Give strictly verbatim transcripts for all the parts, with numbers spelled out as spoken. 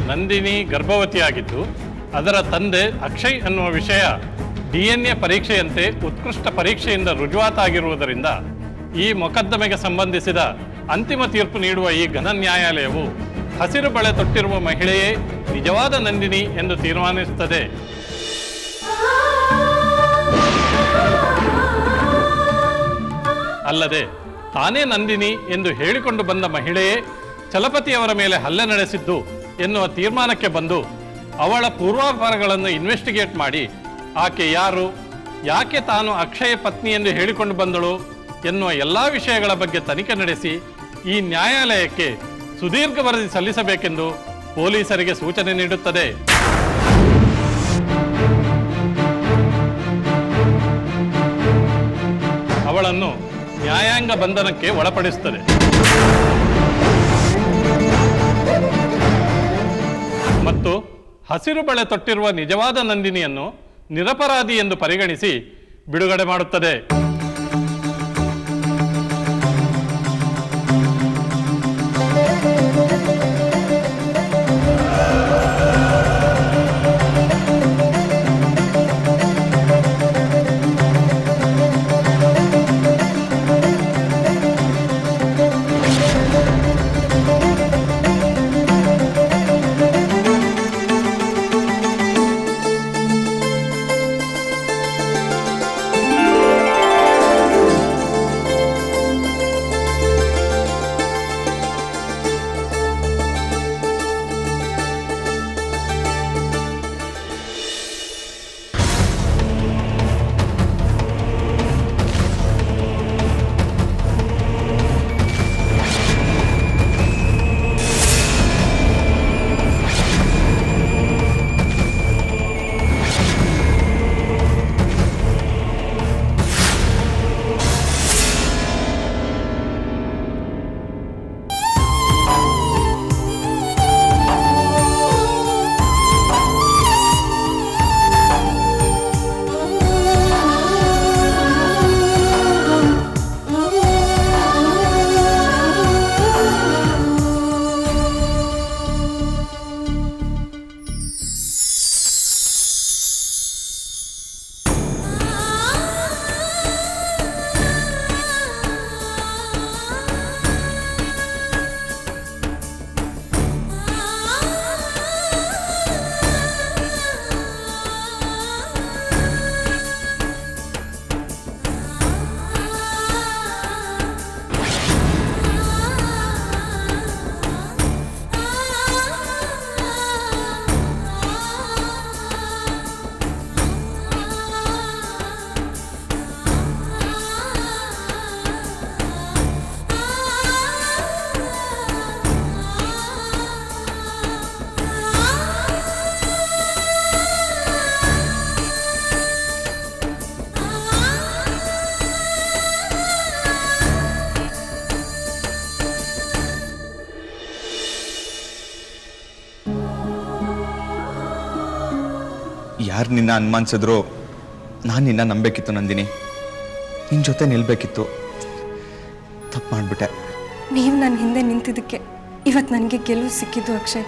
ನಂದಿನಿ ಗರ್ಭವತಿಯಾಗಿದ್ದು ಅದರ ತಂದೆ ಅಕ್ಷಯ್ ಅನ್ನುವ ವಿಷಯ ಡಿ ಎನ್ ಎ ಪರೀಕ್ಷೆಯಂತೆ ಉತ್ಕೃಷ್ಟ ಪರೀಕ್ಷೆಯಿಂದ ರುಜುವಾತಾಗಿರುವುದರಿಂದ ಈ ಮೊಕದ್ದಮೆಗೆ ಸಂಬಂಧಿಸಿದ ಅಂತಿಮ ತೀರ್ಪು ನೀಡುವ ಈ ಘನ ನ್ಯಾಯಾಲಯವು ಹಸಿರು ಬಳೆ ತೊಟ್ಟಿರುವ ಮಹಿಳೆಯೇ ನಿಜವಾದ ನಂದಿನಿ ಎಂದು ತೀರ್ಮಾನಿಸುತ್ತದೆ. ಅಲ್ಲದೆ ತಾನೇ ನಂದಿನಿ ಎಂದು ಹೇಳಿಕೊಂಡು ಬಂದ ಮಹಿಳೆಯೇ ಚಲಪತಿಯವರ ಮೇಲೆ ಹಲ್ಲೆ ನಡೆಸಿದ್ದು ಎನ್ನುವ ತೀರ್ಮಾನಕ್ಕೆ ಬಂದು ಅವಳ ಪೂರ್ವಾಪರಗಳನ್ನು ಇನ್ವೆಸ್ಟಿಗೇಟ್ ಮಾಡಿ ಆಕೆ ಯಾರು, ಯಾಕೆ ತಾನು ಅಕ್ಷಯ ಪತ್ನಿ ಎಂದು ಹೇಳಿಕೊಂಡು ಬಂದಳು ಎನ್ನುವ ಎಲ್ಲ ವಿಷಯಗಳ ಬಗ್ಗೆ ತನಿಖೆ ನಡೆಸಿ ಈ ನ್ಯಾಯಾಲಯಕ್ಕೆ ಸುದೀರ್ಘ ವರದಿ ಸಲ್ಲಿಸಬೇಕೆಂದು ಪೊಲೀಸರಿಗೆ ಸೂಚನೆ ನೀಡುತ್ತದೆ. ಅವಳನ್ನು ನ್ಯಾಯಾಂಗ ಬಂಧನಕ್ಕೆ ಒಳಪಡಿಸುತ್ತದೆ. ಮತ್ತು ಹಸಿರು ಬಳೆ ತೊಟ್ಟಿರುವ ನಿಜವಾದ ನಂದಿನಿಯನ್ನು ನಿರಪರಾಧಿ ಎಂದು ಪರಿಗಣಿಸಿ ಬಿಡುಗಡೆ ಮಾಡುತ್ತದೆ. ಯಾರು ನಿನ್ನ ಅನುಮಾನಿಸಿದ್ರು ನಾನು ನಿನ್ನ ನಂಬೇಕಿತ್ತು ನಂದಿನಿ, ನಿನ್ನ ಜೊತೆ ನಿಲ್ಬೇಕಿತ್ತು. ತಪ್ಪು ಮಾಡಿಬಿಟ್ಟೆ. ನೀವು ನನ್ನ ಹಿಂದೆ ನಿಂತಿದ್ದಕ್ಕೆ ಇವತ್ತು ನನಗೆ ಗೆಲುವು ಸಿಕ್ಕಿದ್ದು ಅಕ್ಷಯ್.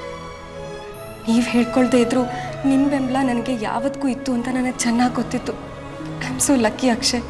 ನೀವು ಹೇಳ್ಕೊಳ್ದೇ ಇದ್ರು ನಿಮ್ಮ ಬೆಂಬಲ ನನಗೆ ಯಾವತ್ತಿಗೂ ಇತ್ತು ಅಂತ ನನಗೆ ಚೆನ್ನಾಗಿ ಗೊತ್ತಿತ್ತು. I am so lucky Akshay.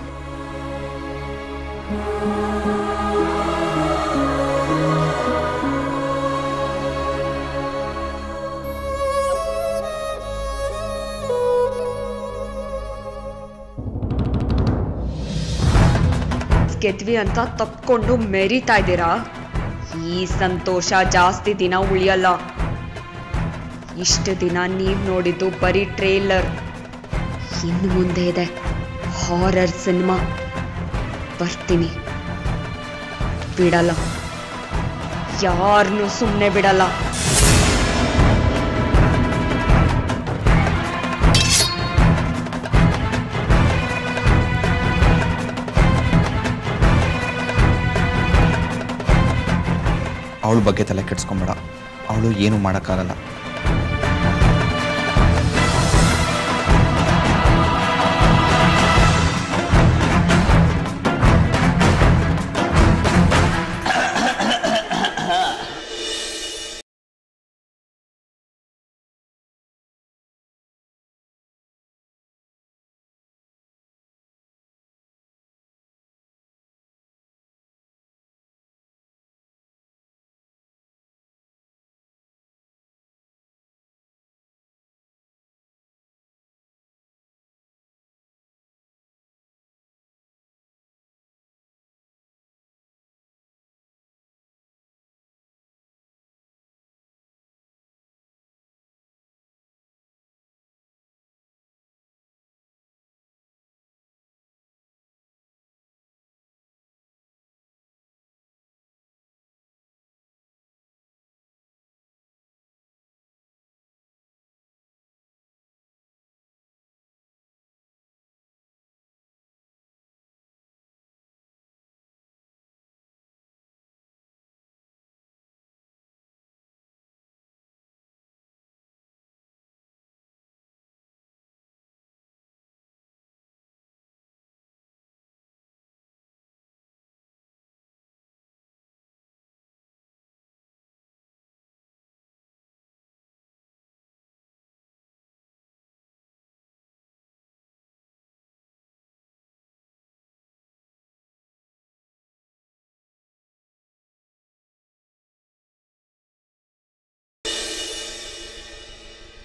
ಗೆದ್ವಿ ಅಂತ ತಪ್ಕೊಂಡು ಮೆರಿತಾ ಇದ್ದೀರಾ? ಈ ಸಂತೋಷ ಜಾಸ್ತಿ ದಿನ ಉಳಿಯಲ್ಲ. ಇಷ್ಟು ದಿನ ನೀವು ನೋಡಿದ್ದು ಬರೀ ಟ್ರೇಲರ್. ಇನ್ನು ಮುಂದೆ ಇದೆ ಹಾರರ್ ಸಿನಿಮಾ. ಬರ್ತೀನಿ, ಬಿಡಲ್ಲ, ಯಾರನ್ನೂ ಸುಮ್ಮನೆ ಬಿಡಲ್ಲ. ಅವಳ ಬಗ್ಗೆ ತಲೆ ಕೆಡಿಸ್ಕೊಂಬೇಡ. ಅವಳು ಏನು ಮಾಡೋಕ್ಕಾಗಲ್ಲ.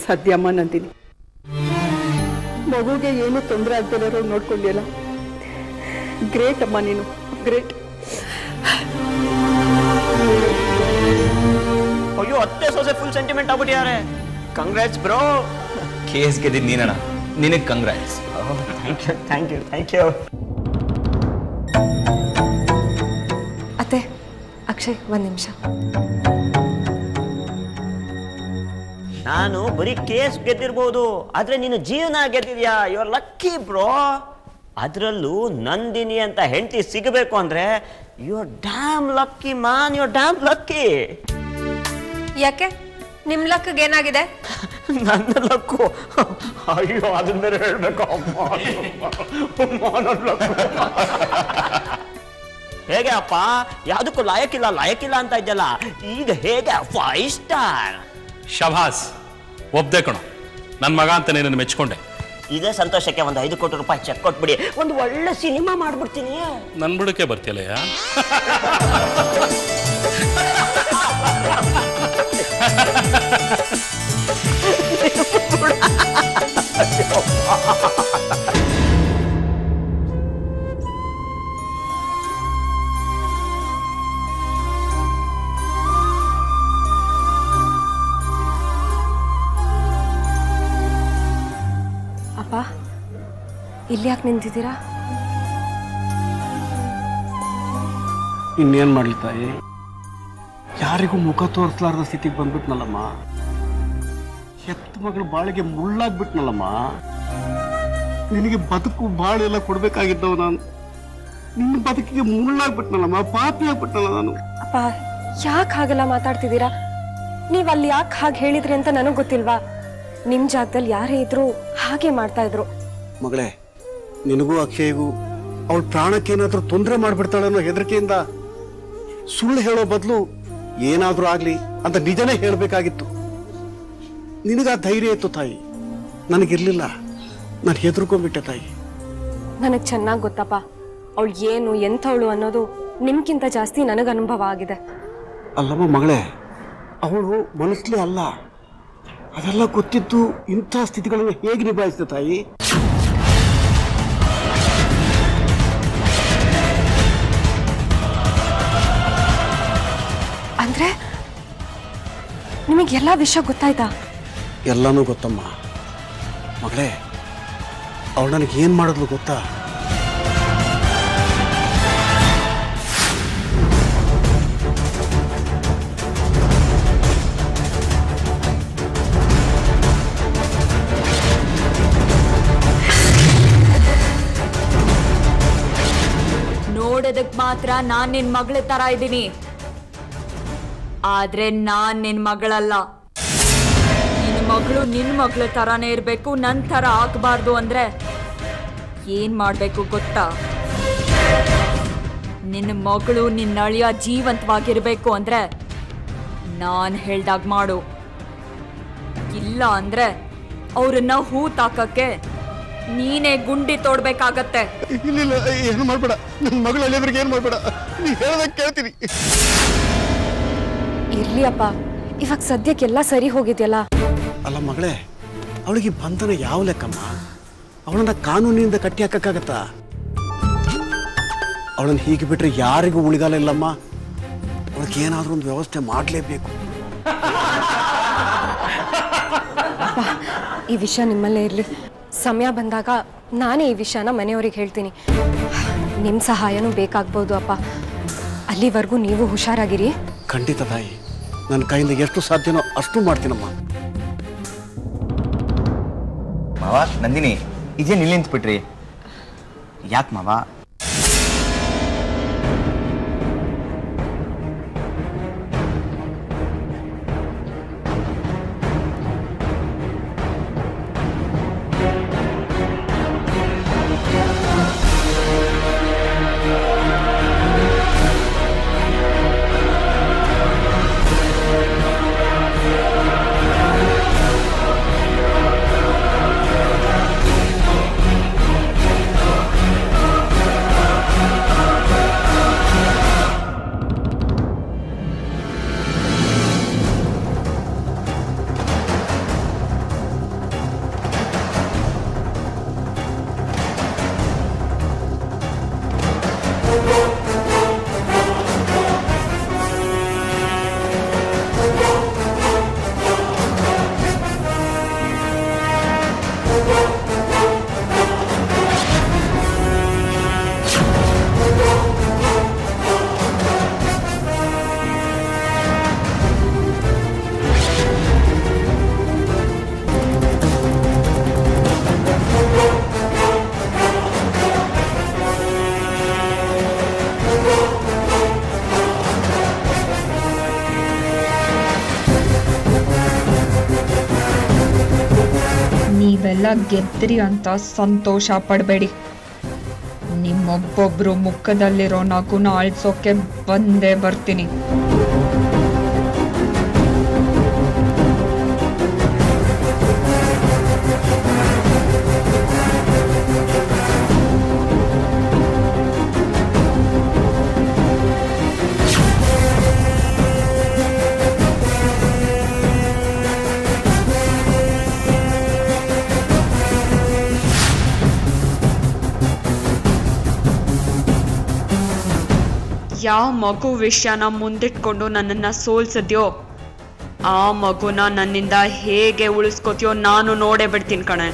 ಸದ್ಯಮ್ಮ ನಂದಿನಿ, ಮಗುಗೆ ಏನು ತೊಂದರೆ ಆಗ್ತಿರೋ ನೋಡ್ಕೊಂಡಿಲ್ಲ. ಗ್ರೇಟ್ ಅಮ್ಮ ನೀನು, ಗ್ರೇಟ್. ಅಯ್ಯೋ ಅತ್ತೆ ಸೊಸೆ ಫುಲ್ ಸೆಂಟಿಮೆಂಟ್ ಆಗ್ಬಿಟ್ಟಿದ್ದಾರೆ. Congrats bro. ಕೇಸ್ ಗೆದ್ದಿದ್ದು ನೀನಣ್ಣ, ನಿನಗೆ congrats. Thank you thank you. ಅತ್ತೆ, ಅಕ್ಷಯ್ ಒಂದು ನಿಮಿಷ. ನಾನು ಬರೀ ಕೇಸ್ ಗೆದ್ದಿರ್ಬೋದು, ಆದ್ರೆ ನೀನು ಜೀವನ ಗೆದ್ದಿದ್ಯಾ. You are lucky bro. ಅದರಲ್ಲೂ ನಂದಿನಿ ಅಂತ ಹೆಂಡತಿ ಸಿಗಬೇಕು ಅಂದ್ರೆ you are damn lucky man, you are damn lucky. ಯಾಕೆ ನಿಮ್ ಲಕ್ಗೆ ಏನಾಗಿದೆ? ನನ್ನ ಲಕ್ಕು? ಅಯ್ಯೋ ಅದನ್ನ ಬೇರೆ ಹೇಳ್ಬೇಕು. ಹೇಗೆ ಅಪ್ಪ, ಯಾವ್ದಕ್ಕೂ ಲಾಯಕ್ಕಿಲ್ಲ ಲಾಯಕ್ಕಿಲ್ಲ ಅಂತ ಇದ್ದಲ್ಲ, ಈಗ ಹೇಗೆ ಫೈವ್ ಸ್ಟಾರ್? ಶಭಾಸ್, ಒಬ್ದೆ ಕಣೋ, ನನ್ನ ಮಗ ಅಂತ ನೀನು ಮೆಚ್ಕೊಂಡೆ. ಇದೇ ಸಂತೋಷಕ್ಕೆ ಒಂದು ಐದು ಕೋಟಿ ರೂಪಾಯಿ ಚೆಕ್ ಕೊಟ್ಬಿಡಿ, ಒಂದು ಒಳ್ಳೆ ಸಿನಿಮಾ ಮಾಡ್ಬಿಡ್ತೀನಿ. ನನ್ ಬುಡಕ್ಕೆ ಬರ್ತಿಯಲ್ಲಯ್ಯ. ಅಪ್ಪ, ಇಲ್ಲಿ ಯಾಕೆ ನಿಂತಿದ್ದೀರಾ? ಇನ್ನೇನು ಮಾಡಲಿ ತಾಯಿ, ಯಾರಿಗೂ ಮುಖ ತೋರಿಸ್ಲಾರ್ದ ಸ್ಥಿತಿಗೆ ಬಂದ್ಬಿಟ್ನಲ್ಲಮ್ಮ. ಹೆತ್ತ ಮಗಳು ಬಾಳಿಗೆ ಮುಳ್ಳಾಗ್ಬಿಟ್ನಲ್ಲಮ್ಮ. ನಿನಗೆ ಬದುಕು ಬಾಳೆಲ್ಲ ಕೊಡ್ಬೇಕಾಗಿದ್ದವು ನಾನು, ನಿನ್ನ ಬದುಕಿಗೆ ಮುಳ್ಳಾಗ್ಬಿಟ್ನಲ್ಲಮ್ಮ, ಪಾಪಿ ಆಗ್ಬಿಟ್ನಲ್ಲ ನಾನು. ಅಪ್ಪ, ಯಾಕೆ ಹಾಗೆಲ್ಲ ಮಾತಾಡ್ತಿದ್ದೀರಾ? ನೀವು ಅಲ್ಲಿ ಯಾಕೆ ಹಾಗೆ ಹೇಳಿದ್ರಿ ಅಂತ ನನಗೆ ಗೊತ್ತಿಲ್ವಾ? ನಿಮ್ಮ ಜಾಗದಲ್ಲಿ ಯಾರೇ ಇದ್ರು ಹಾಗೆ ಮಾಡ್ತಾ ಇದ್ರು. ಮಗಳೇ, ನಿನಗೂ ಅಕ್ಷಯ್ಗೂ ಅವಳ ಪ್ರಾಣಕ್ಕೇನಾದ್ರೂ ತೊಂದರೆ ಮಾಡ್ಬಿಡ್ತಾಳೆ ಅನ್ನೋ ಹೆದರಿಕೆಯಿಂದ ಸುಳ್ಳು ಹೇಳೋ ಬದಲು ಏನಾದ್ರೂ ಆಗ್ಲಿ ಅಂತ ನಿಜನೇ ಹೇಳಬೇಕಾಗಿತ್ತು. ನಿನಗ ಧೈರ್ಯ ಇತ್ತು ತಾಯಿ, ನನಗಿರ್ಲಿಲ್ಲ. ನಾನು ಹೆದರ್ಕೊಂಡ್ಬಿಟ್ಟೆ ತಾಯಿ. ನನಗೆ ಚೆನ್ನಾಗಿ ಗೊತ್ತಪ್ಪ, ಅವಳು ಏನು ಎಂಥವಳು ಅನ್ನೋದು ನಿಮ್ಗಿಂತ ಜಾಸ್ತಿ ನನಗೆ ಅನುಭವ ಆಗಿದೆ. ಅಲ್ಲಮ್ಮ ಮಗಳೇ, ಅವಳು ಮನಸ್ಸಲ್ಲಿ ಅಲ್ಲ, ಅದೆಲ್ಲ ಗೊತ್ತಿದ್ದು ಇಂಥ ಸ್ಥಿತಿಗಳನ್ನು ಹೇಗೆ ನಿಭಾಯಿಸಿದೆ ತಾಯಿ? ಅಂದ್ರೆ ನಿಮಗೆಲ್ಲ ವಿಷಯ ಗೊತ್ತಾಯ್ತಾ? ಎಲ್ಲನೂ ಗೊತ್ತಮ್ಮ ಮಗಳೇ. ಅವಳು ನನಗೆ ಏನ್ ಮಾಡಿದ್ಲು ಗೊತ್ತಾ? ನೋಡೋದಕ್ ಮಾತ್ರ ನಾನ್ ನಿನ್ ಮಗಳ ತರ ಇದ್ದೀನಿ, ಆದ್ರೆ ನಾನ್ ನಿನ್ ಮಗಳಲ್ಲ. ನಿನ್ ಮಗಳು ನಿನ್ ಮಗಳ ತರಾನೇ ಇರ್ಬೇಕು, ನನ್ ತರ ಆಗ್ಬಾರ್ದು ಅಂದ್ರೆ ಏನ್ ಮಾಡ್ಬೇಕು ಗೊತ್ತಾ? ನಿನ್ನ ಮಗಳು ನಿನ್ನ ಅಳಿಯ ಜೀವಂತವಾಗಿರ್ಬೇಕು ಅಂದ್ರೆ ನಾನ್ ಹೇಳ್ದಾಗ ಮಾಡು. ಇಲ್ಲ ಅಂದ್ರೆ ಅವ್ರನ್ನ ಹೂ ತಾಕಕ್ಕೆ ನೀನೇ ಗುಂಡಿ ತೋಡ್ಬೇಕಾಗತ್ತೆ. ಇಲ್ಲ, ಏನು ಮಾಡ್ಬೇಡ, ನನ್ನ ಮಗಳು ಅಲ್ಲಿಯದ್ರಿಗೆ ಏನ್ ಮಾಡ್ಬೇಡ, ನೀ ಹೇಳ್ದಾಗ ಕೇಳ್ತೀನಿ. ಇರ್ಲಿ ಅಪ್ಪ, ಇವಾಗ ಸದ್ಯಕ್ಕೆಲ್ಲ ಸರಿ ಹೋಗಿದ್ಯಲ್ಲ. ಅಲ್ಲ ಮಗಳೇ, ಅವಳಿಗೆ ಬಂಧನ ಯಾವ ಲೆಕ್ಕಮ್ಮ? ಅವಳನ್ನ ಕಾನೂನಿನಿಂದ ಕಟ್ಟಿ ಹಾಕಕ್ಕಾಗತ್ತಾ? ಅವಳನ್ನ ಹೀಗೆ ಬಿಟ್ರೆ ಯಾರಿಗೂ ಉಳಿಗಾಲ ಇಲ್ಲಮ್ಮ. ಅವಳಿಗೆ ಏನಾದ್ರೂ ಒಂದು ವ್ಯವಸ್ಥೆ ಮಾಡಲೇಬೇಕು. ಈ ವಿಷಯ ನಿಮ್ಮಲ್ಲೇ ಇರ್ಲಿ. ಸಮಯ ಬಂದಾಗ ನಾನೇ ಈ ವಿಷಯನ ಮನೆಯವ್ರಿಗೆ ಹೇಳ್ತೀನಿ. ನಿಮ್ಮ ಸಹಾಯನೂ ಬೇಕಾಗ್ಬೋದು ಅಪ್ಪ. ಅಲ್ಲಿವರೆಗೂ ನೀವು ಹುಷಾರಾಗಿರಿ. ಖಂಡಿತ ತಾಯಿ, ನನ್ನ ಕೈಯಿಂದ ಎಷ್ಟು ಸಾಧ್ಯನೋ ಅಷ್ಟು ಮಾಡ್ತೀನಮ್ಮ. ಮಾವ, ನಂದಿನಿ ಇದೇ ನಿಲ್ಲಿ ನಿಂತ್ಬಿಟ್ರಿ, ಯಾಕೆ ಮಾವ? ನೀವೆಲ್ಲ ಗೆದ್ರಿ ಅಂತ ಸಂತೋಷ ಪಡಬೇಡಿ. ನಿಮ್ಮೊಬ್ಬೊಬ್ರು ಮುಖದಲ್ಲಿರೋ ನಗುನ ಅಳಿಸೋಕೆ ಬಂದೇ ಬರ್ತೀನಿ. ಯಾವ ಮಗು ವಿಷಯನ ಮುಂದಿಟ್ಕೊಂಡು ನನ್ನನ್ನು ಸೋಲ್ಸಿದ್ಯೋ ಆ ಮಗುನ ನನ್ನಿಂದ ಹೇಗೆ ಉಳಿಸ್ಕೋತೀಯೋ ನಾನು ನೋಡೇ ಬಿಡ್ತೀನಿ ಕಣೆ.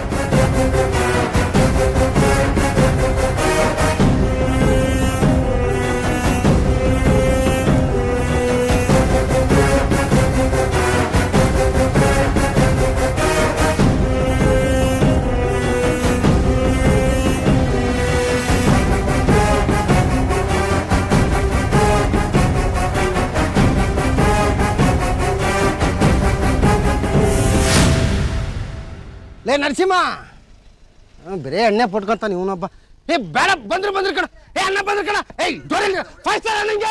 ಲೇ ನರಸಿಂಹ ಬರೇ ಎಣ್ಣೆ ಪಟ್ಕೊಂತಾನೆ ಇವನೊಬ್ಬ. ಏ ಬೇಡ ಬಂದ್ರು ಬಂದ್ರು ಕಣ. ಏ ಅಣ್ಣ ಬಂದ್ರು ಕಣ. ಏಯ್ ಜೋರಿ ಫೈವ್ ಸ್ಟಾರ್ ನಂಗೆ.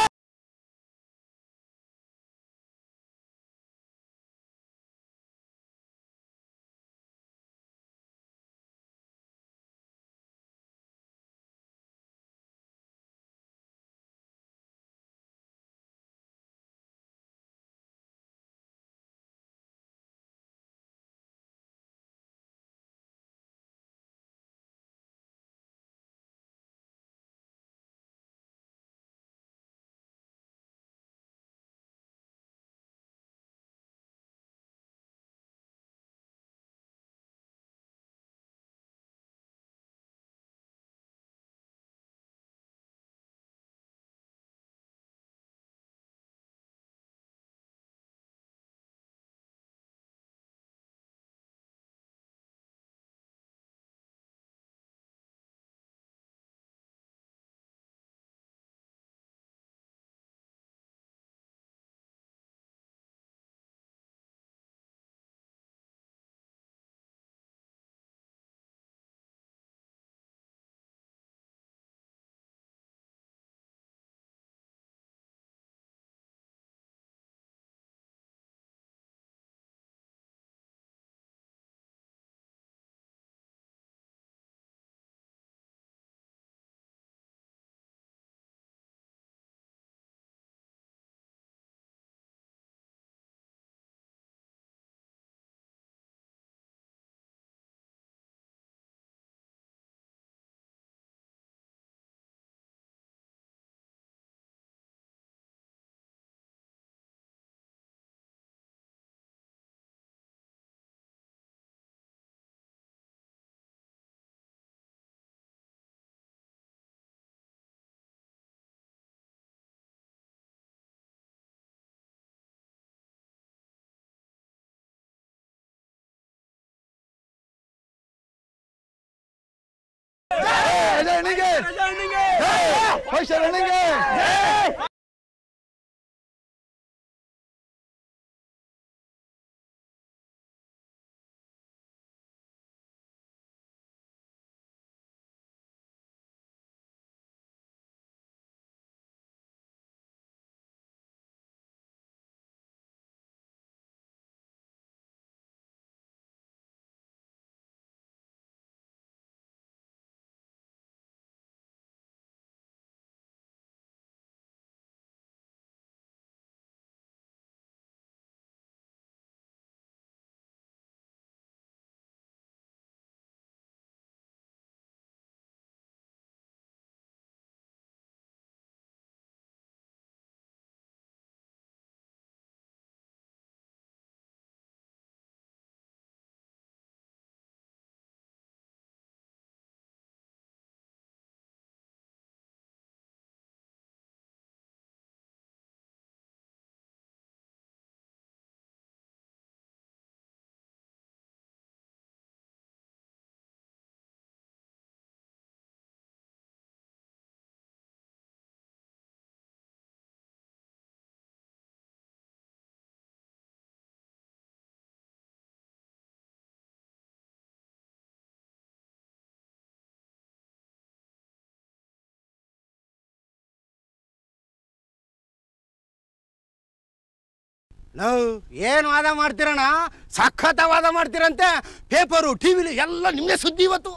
ನಾವು ಏನು ವಾದ ಮಾಡ್ತೀರಣ್ಣ? ಸಖತ್ ವಾದ ಮಾಡ್ತೀರಂತೆ. ಪೇಪರು ಟಿವಿಲಿ ಎಲ್ಲ ನಿಮ್ಗೆ ಸುದ್ದಿ ಇವತ್ತು.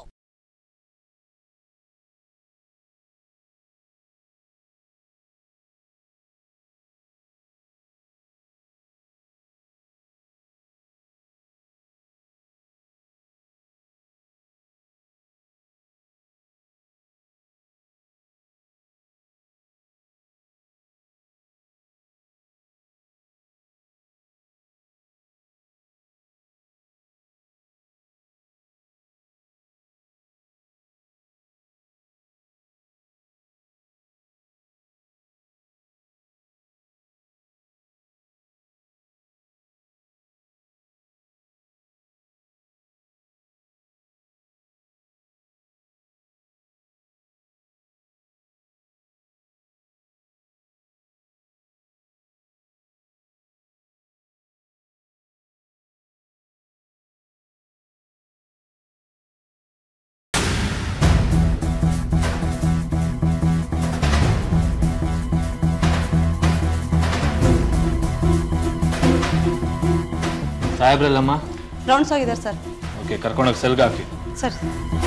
ಸಾಹೇಬ್ರಲ್ಲಮ್ಮ ರೌಂಡ್ಸ್ ಹೋಗಿದ್ದಾರೆ ಸರ್. ಓಕೆ, ಕರ್ಕೊಂಡೋಗಿ ಸೆಲ್ಗೆ ಹಾಕಿ. ಸರ್